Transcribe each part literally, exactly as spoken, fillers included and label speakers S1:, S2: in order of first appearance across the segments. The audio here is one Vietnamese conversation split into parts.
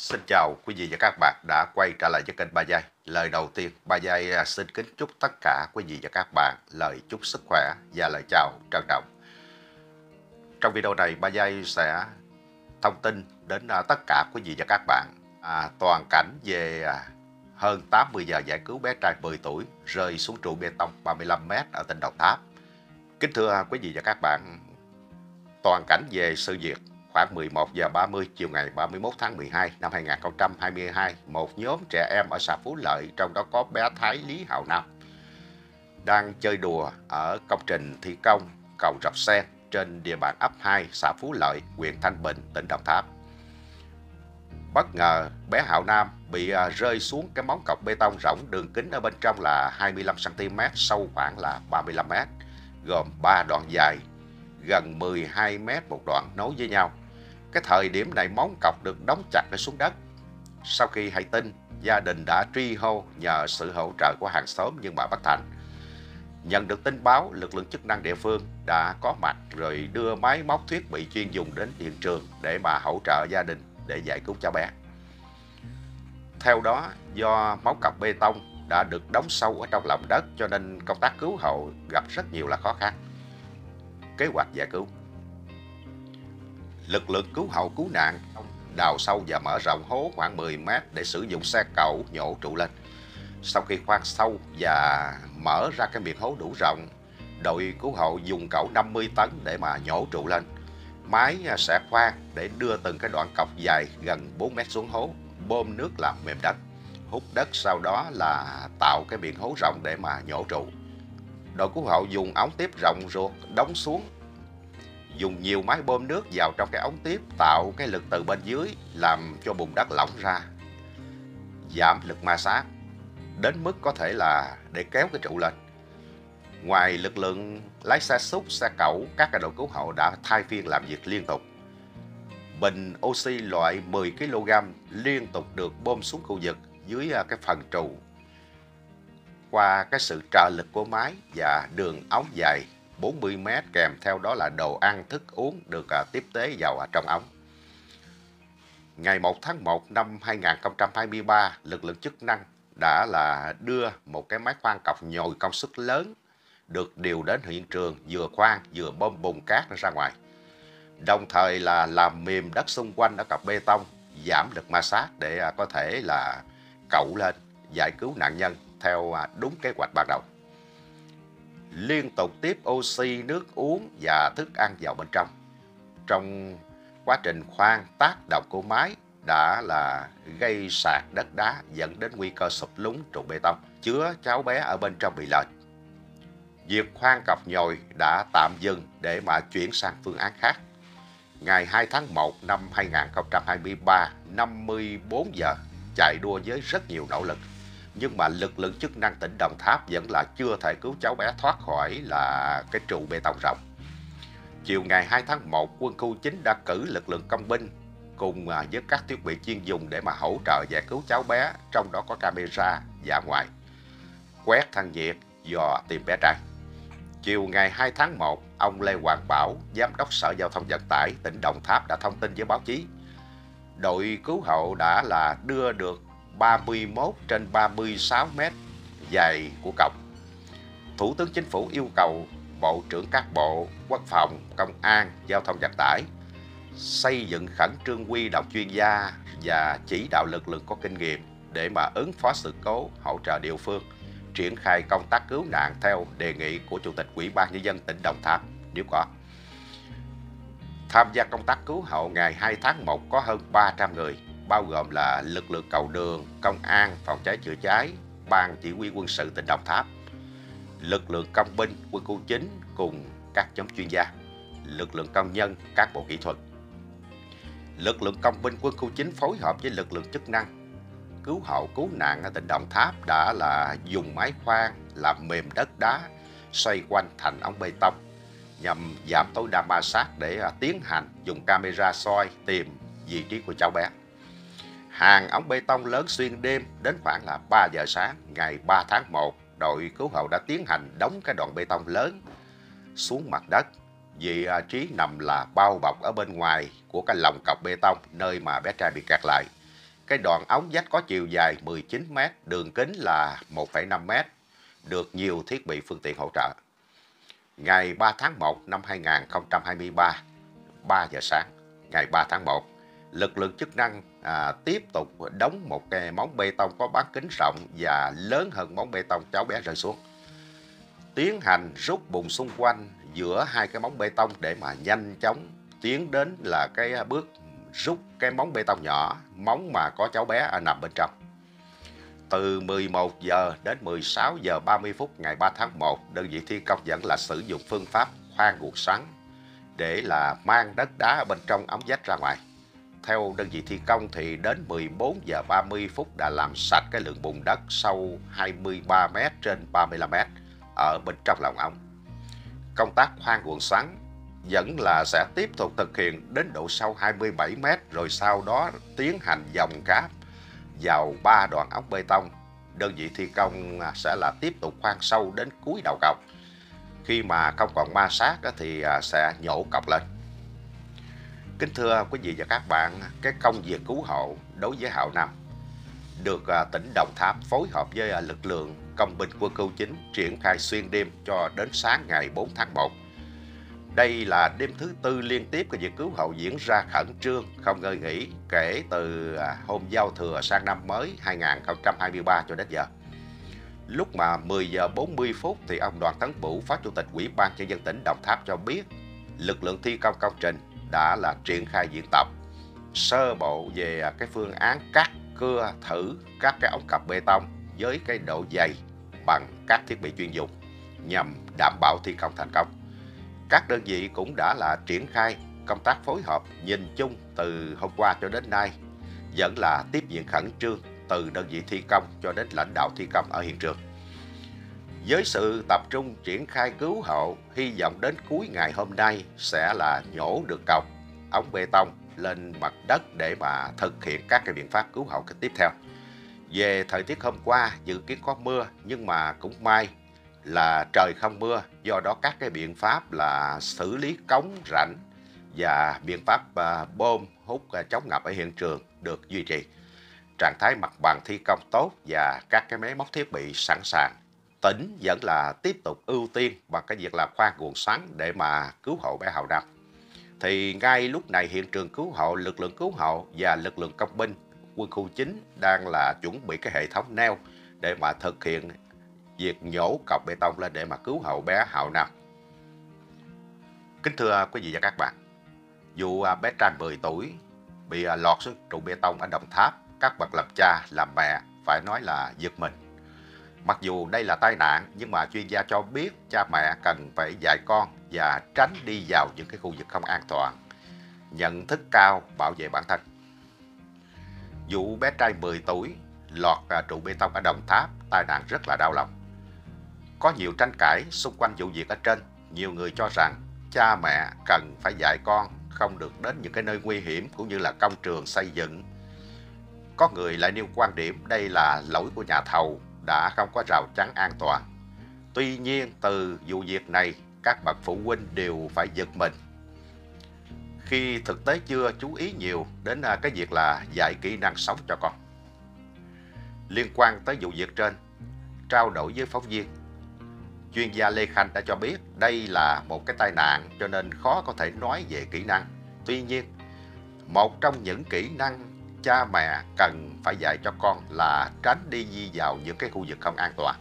S1: Xin chào quý vị và các bạn đã quay trở lại với kênh Ba Giây. Lời đầu tiên, Ba Giây à, xin kính chúc tất cả quý vị và các bạn lời chúc sức khỏe và lời chào trân trọng. Trong video này, Ba Giây sẽ thông tin đến à, tất cả quý vị và các bạn à, toàn cảnh về à, hơn tám mươi giờ giải cứu bé trai mười tuổi rơi xuống trụ bê tông ba mươi lăm mét ở tỉnh Đồng Tháp. Kính thưa quý vị và các bạn, toàn cảnh về sự việc. Khoảng mười một giờ ba mươi chiều ngày ba mươi mốt tháng mười hai năm hai nghìn không trăm hai mươi hai, một nhóm trẻ em ở xã Phú Lợi, trong đó có bé Thái Lý Hạo Nam, đang chơi đùa ở công trình thi công cầu Rạch Sen trên địa bàn ấp hai xã Phú Lợi, huyện Thanh Bình, tỉnh Đồng Tháp. Bất ngờ bé Hạo Nam bị rơi xuống cái móng cọc bê tông rỗng, đường kính ở bên trong là hai mươi lăm xăng ti mét, sâu khoảng là ba mươi lăm mét, gồm ba đoạn dài gần mười hai mét một đoạn nối với nhau. Cái thời điểm này móng cọc được đóng chặt để xuống đất. Sau khi hay tin, gia đình đã truy hô nhờ sự hỗ trợ của hàng xóm nhưng mà bất thành. Nhận được tin báo, lực lượng chức năng địa phương đã có mặt rồi đưa máy móc thiết bị chuyên dùng đến hiện trường để mà hỗ trợ gia đình để giải cứu cháu bé. Theo đó, do móng cọc bê tông đã được đóng sâu ở trong lòng đất cho nên công tác cứu hộ gặp rất nhiều là khó khăn. Kế hoạch giải cứu: lực lượng cứu hộ cứu nạn đào sâu và mở rộng hố khoảng mười mét để sử dụng xe cẩu nhổ trụ lên. Sau khi khoan sâu và mở ra cái miệng hố đủ rộng, đội cứu hộ dùng cẩu năm mươi tấn để mà nhổ trụ lên. Máy sẽ khoan để đưa từng cái đoạn cọc dài gần bốn mét xuống hố, bơm nước làm mềm đất, hút đất, sau đó là tạo cái miệng hố rộng để mà nhổ trụ. Đội cứu hộ dùng ống tiếp rộng ruột đóng xuống, dùng nhiều máy bơm nước vào trong cái ống tiếp, tạo cái lực từ bên dưới làm cho bùn đất lỏng ra, giảm lực ma sát đến mức có thể là để kéo cái trụ lên. Ngoài lực lượng lái xe xúc, xe cẩu, các đội cứu hộ đã thay phiên làm việc liên tục. Bình oxy loại mười ki lô gam liên tục được bơm xuống khu vực dưới cái phần trụ qua cái sự trợ lực của máy và đường ống dài bốn mươi mét, kèm theo đó là đồ ăn thức uống được uh, tiếp tế vào uh, trong ống. Ngày một tháng một năm hai nghìn không trăm hai mươi ba, lực lượng chức năng đã là đưa một cái máy khoan cọc nhồi công suất lớn được điều đến hiện trường, vừa khoan vừa bơm bùn cát ra ngoài, đồng thời là làm mềm đất xung quanh ở cọc bê tông, giảm lực ma sát để uh, có thể là cẩu lên giải cứu nạn nhân theo uh, đúng kế hoạch ban đầu. Liên tục tiếp oxy, nước uống và thức ăn vào bên trong. Trong quá trình khoan, tác động của máy đã là gây sạt đất đá dẫn đến nguy cơ sụp lún trụ bê tông, chứa cháu bé ở bên trong bị lệch. Việc khoan cọc nhồi đã tạm dừng để mà chuyển sang phương án khác. Ngày hai tháng một năm hai nghìn không trăm hai mươi ba, năm mươi bốn giờ, chạy đua với rất nhiều nỗ lực, nhưng mà lực lượng chức năng tỉnh Đồng Tháp vẫn là chưa thể cứu cháu bé thoát khỏi là cái trụ bê tông rộng. Chiều ngày hai tháng một, quân khu chín đã cử lực lượng công binh cùng với các thiết bị chuyên dùng để mà hỗ trợ giải cứu cháu bé, trong đó có camera dã ngoại, quét thân nhiệt, dò tìm bé trai. Chiều ngày hai tháng một, ông Lê Hoàng Bảo, Giám đốc Sở Giao thông Vận tải tỉnh Đồng Tháp đã thông tin với báo chí, đội cứu hộ đã là đưa được ba mươi mốt trên ba mươi sáu mét dài của cọc. Thủ tướng Chính phủ yêu cầu Bộ trưởng các bộ Quốc phòng, Công an, Giao thông Vận tải xây dựng khẩn trương huy động chuyên gia và chỉ đạo lực lượng có kinh nghiệm để mà ứng phó sự cố, hỗ trợ địa phương triển khai công tác cứu nạn theo đề nghị của Chủ tịch Ủy ban Nhân dân tỉnh Đồng Tháp nếu có. Tham gia công tác cứu hộ ngày hai tháng một có hơn ba trăm người, bao gồm là lực lượng cầu đường, công an, phòng cháy chữa cháy, ban chỉ huy quân sự tỉnh Đồng Tháp, lực lượng công binh, quân khu chín cùng các nhóm chuyên gia, lực lượng công nhân, các bộ kỹ thuật. Lực lượng công binh quân khu chín phối hợp với lực lượng chức năng cứu hộ cứu nạn ở tỉnh Đồng Tháp đã là dùng máy khoan làm mềm đất đá, xoay quanh thành ống bê tông nhằm giảm tối đa ma sát để tiến hành dùng camera soi tìm vị trí của cháu bé. Hàng ống bê tông lớn xuyên đêm đến khoảng là ba giờ sáng ngày ba tháng một, đội cứu hộ đã tiến hành đóng cái đoạn bê tông lớn xuống mặt đất. Vị trí nằm là bao bọc ở bên ngoài của cái lồng cọc bê tông nơi mà bé trai bị kẹt lại. Cái đoạn ống vách có chiều dài mười chín mét, đường kính là một phẩy năm mét, được nhiều thiết bị phương tiện hỗ trợ. Ngày ba tháng một năm hai nghìn không trăm hai mươi ba, ba giờ sáng, ngày ba tháng một, lực lượng chức năng à, tiếp tục đóng một cái móng bê tông có bán kính rộng và lớn hơn móng bê tông cháu bé rơi xuống. Tiến hành rút bùn xung quanh giữa hai cái móng bê tông để mà nhanh chóng tiến đến là cái bước rút cái móng bê tông nhỏ, móng mà có cháu bé ở nằm bên trong. Từ mười một giờ đến mười sáu giờ ba mươi phút ngày ba tháng một, đơn vị thi công vẫn là sử dụng phương pháp khoan guộc xoắn để là mang đất đá ở bên trong ống vách ra ngoài. Theo đơn vị thi công thì đến mười bốn giờ ba mươi phút đã làm sạch cái lượng bùn đất sâu hai mươi ba mét trên ba mươi lăm mét ở bên trong lòng ống. Công tác khoan guộc xoắn vẫn là sẽ tiếp tục thực hiện đến độ sâu hai mươi bảy mét, rồi sau đó tiến hành dòng cáp vào ba đoạn ống bê tông. Đơn vị thi công sẽ là tiếp tục khoan sâu đến cuối đầu cọc. Khi mà không còn ma sát thì sẽ nhổ cọc lên. Kính thưa quý vị và các bạn, cái công việc cứu hộ đối với Hào Nam được tỉnh Đồng Tháp phối hợp với lực lượng công binh quân khu chín triển khai xuyên đêm cho đến sáng ngày bốn tháng một. Đây là đêm thứ tư liên tiếp cái việc cứu hộ diễn ra khẩn trương, không ngơi nghỉ kể từ hôm giao thừa sang năm mới hai nghìn không trăm hai mươi ba cho đến giờ. Lúc mà mười giờ bốn mươi phút thì ông Đoàn Tấn Bửu, Phó Chủ tịch Ủy ban Nhân dân tỉnh Đồng Tháp cho biết lực lượng thi công công trình đã là triển khai diễn tập sơ bộ về cái phương án cắt, cưa thử các cái ống cọc bê tông với cái độ dày bằng các thiết bị chuyên dụng nhằm đảm bảo thi công thành công. Các đơn vị cũng đã là triển khai công tác phối hợp nhìn chung từ hôm qua cho đến nay, vẫn là tiếp diện khẩn trương từ đơn vị thi công cho đến lãnh đạo thi công ở hiện trường. Với sự tập trung triển khai cứu hộ, hy vọng đến cuối ngày hôm nay sẽ là nhổ được cọc ống bê tông lên mặt đất để mà thực hiện các cái biện pháp cứu hộ tiếp theo. Về thời tiết hôm qua dự kiến có mưa, nhưng mà cũng may là trời không mưa, do đó các cái biện pháp là xử lý cống rãnh và biện pháp bơm hút chống ngập ở hiện trường được duy trì. Trạng thái mặt bằng thi công tốt và các cái máy móc thiết bị sẵn sàng. Tỉnh vẫn là tiếp tục ưu tiên bằng cái việc là khoan guộc xoắn để mà cứu hộ bé Hào Nam. Thì ngay lúc này hiện trường cứu hộ, lực lượng cứu hộ và lực lượng công binh quân khu chín đang là chuẩn bị cái hệ thống neo để mà thực hiện việc nhổ cọc bê tông lên để mà cứu hộ bé Hào Nam. Kính thưa quý vị và các bạn, vụ bé trai mười tuổi bị lọt xuống trụ bê tông ở Đồng Tháp, các bậc làm cha làm mẹ phải nói là giật mình. Mặc dù đây là tai nạn, nhưng mà chuyên gia cho biết cha mẹ cần phải dạy con và tránh đi vào những cái khu vực không an toàn, nhận thức cao, bảo vệ bản thân. Vụ bé trai mười tuổi lọt trụ bê tông ở Đồng Tháp, tai nạn rất là đau lòng. Có nhiều tranh cãi xung quanh vụ việc ở trên. Nhiều người cho rằng cha mẹ cần phải dạy con không được đến những cái nơi nguy hiểm cũng như là công trường xây dựng. Có người lại nêu quan điểm đây là lỗi của nhà thầu đã không có rào chắn an toàn. Tuy nhiên, từ vụ việc này, các bậc phụ huynh đều phải giật mình khi thực tế chưa chú ý nhiều đến cái việc là dạy kỹ năng sống cho con. Liên quan tới vụ việc trên, trao đổi với phóng viên, chuyên gia Lê Khanh đã cho biết đây là một cái tai nạn cho nên khó có thể nói về kỹ năng. Tuy nhiên, một trong những kỹ năng cha mẹ cần phải dạy cho con là tránh đi di vào những cái khu vực không an toàn.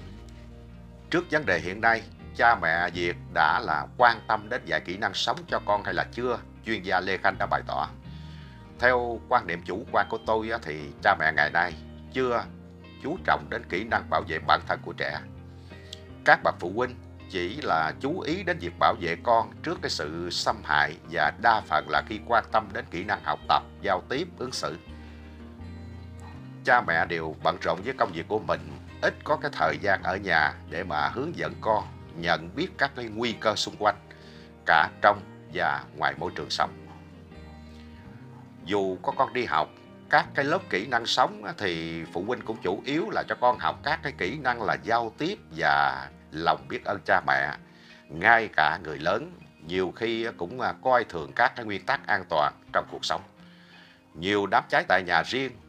S1: Trước vấn đề hiện nay, cha mẹ Việt đã là quan tâm đến dạy kỹ năng sống cho con hay là chưa? Chuyên gia Lê Khanh đã bày tỏ. Theo quan điểm chủ quan của tôi thì cha mẹ ngày nay chưa chú trọng đến kỹ năng bảo vệ bản thân của trẻ. Các bậc phụ huynh chỉ là chú ý đến việc bảo vệ con trước cái sự xâm hại và đa phần là khi quan tâm đến kỹ năng học tập, giao tiếp, ứng xử. Cha mẹ đều bận rộn với công việc của mình, ít có cái thời gian ở nhà để mà hướng dẫn con nhận biết các cái nguy cơ xung quanh, cả trong và ngoài môi trường sống. Dù có con đi học các cái lớp kỹ năng sống thì phụ huynh cũng chủ yếu là cho con học các cái kỹ năng là giao tiếp và lòng biết ơn cha mẹ. Ngay cả người lớn nhiều khi cũng coi thường các cái nguyên tắc an toàn trong cuộc sống. Nhiều đám cháy tại nhà riêng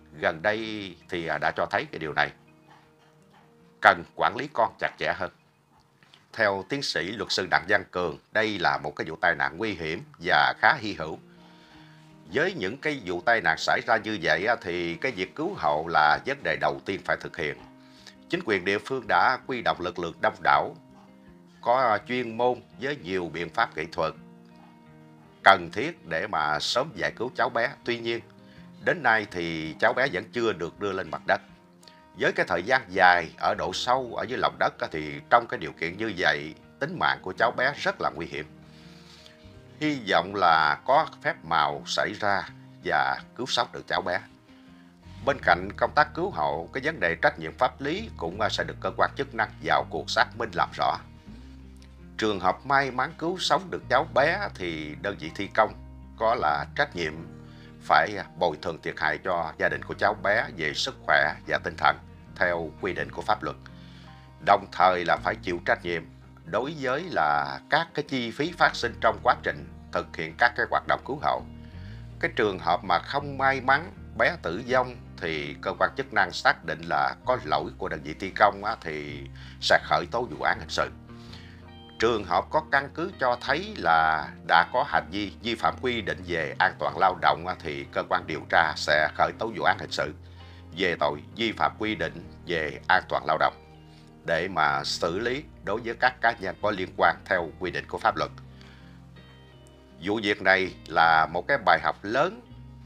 S1: gần đây thì đã cho thấy cái điều này cần quản lý con chặt chẽ hơn. Theo tiến sĩ luật sư Đặng Văn Cường, đây là một cái vụ tai nạn nguy hiểm và khá hy hữu. Với những cái vụ tai nạn xảy ra như vậy thì cái việc cứu hộ là vấn đề đầu tiên phải thực hiện. Chính quyền địa phương đã huy động lực lượng đông đảo, có chuyên môn với nhiều biện pháp kỹ thuật cần thiết để mà sớm giải cứu cháu bé. Tuy nhiên, đến nay thì cháu bé vẫn chưa được đưa lên mặt đất. Với cái thời gian dài ở độ sâu ở dưới lòng đất thì trong cái điều kiện như vậy, tính mạng của cháu bé rất là nguy hiểm. Hy vọng là có phép màu xảy ra và cứu sống được cháu bé. Bên cạnh công tác cứu hộ, cái vấn đề trách nhiệm pháp lý cũng sẽ được cơ quan chức năng vào cuộc xác minh làm rõ. Trường hợp may mắn cứu sống được cháu bé thì đơn vị thi công có là trách nhiệm phải bồi thường thiệt hại cho gia đình của cháu bé về sức khỏe và tinh thần theo quy định của pháp luật. Đồng thời là phải chịu trách nhiệm đối với là các cái chi phí phát sinh trong quá trình thực hiện các cái hoạt động cứu hộ. Cái trường hợp mà không may mắn bé tử vong thì cơ quan chức năng xác định là có lỗi của đơn vị thi công thì sẽ khởi tố vụ án hình sự. Trường hợp có căn cứ cho thấy là đã có hành vi vi phạm quy định về an toàn lao động thì cơ quan điều tra sẽ khởi tố vụ án hình sự về tội vi phạm quy định về an toàn lao động để mà xử lý đối với các cá nhân có liên quan theo quy định của pháp luật. Vụ việc này là một cái bài học lớn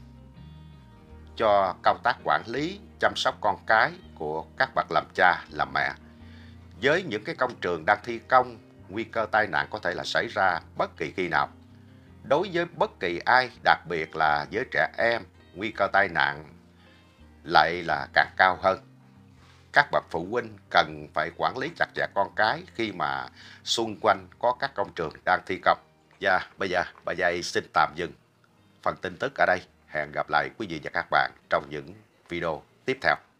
S1: cho công tác quản lý, chăm sóc con cái của các bậc làm cha, làm mẹ. Với những cái công trường đang thi công, nguy cơ tai nạn có thể là xảy ra bất kỳ khi nào. Đối với bất kỳ ai, đặc biệt là với trẻ em, nguy cơ tai nạn lại là càng cao hơn. Các bậc phụ huynh cần phải quản lý chặt chẽ con cái khi mà xung quanh có các công trường đang thi công. Và bây giờ, bà Dây xin tạm dừng phần tin tức ở đây. Hẹn gặp lại quý vị và các bạn trong những video tiếp theo.